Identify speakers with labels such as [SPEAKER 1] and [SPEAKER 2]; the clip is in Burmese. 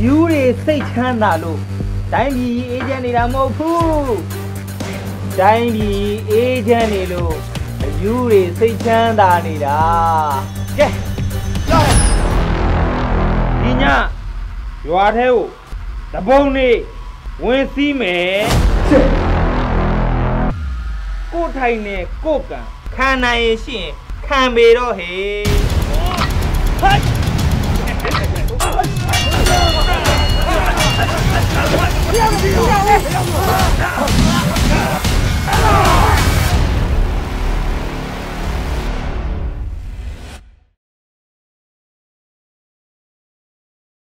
[SPEAKER 1] ယူတွေစိတ်ချမ်းသာလို့တိုင်းပြည်အေဂျင့်နေတာမဟုတ်ဘူးတိုင်းပြည်အေဂျင့်နေလို့ယူတွေစိတ်ချမ်းသာနေတာကဲဒီညရွာထဲကိုတပုံနေဝင်စီးမယ်ကိုထိုင်နေကိုကံခံနိုင်ရင်ရှိရင်ခံပေတော့ဟေးဟိုက်